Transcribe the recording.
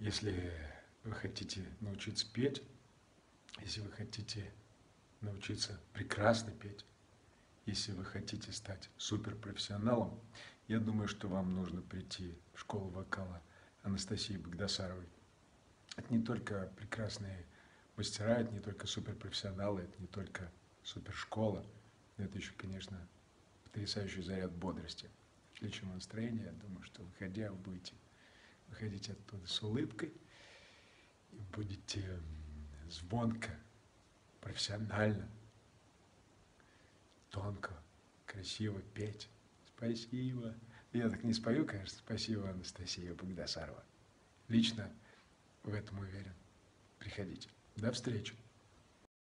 Если вы хотите научиться петь, если вы хотите научиться прекрасно петь, если вы хотите стать суперпрофессионалом, я думаю, что вам нужно прийти в школу вокала Анастасии Багдасаровой. Это не только прекрасные мастера, это не только суперпрофессионалы, это не только супершкола, но это еще, конечно, потрясающий заряд бодрости, отличного настроения. Я думаю, что выходя, вы будете выходить оттуда с улыбкой и будете звонко, профессионально, тонко, красиво петь. Спасибо. Я так не спою, конечно. Спасибо, Анастасия Багдасарова. Лично в этом уверен. Приходите. До встречи.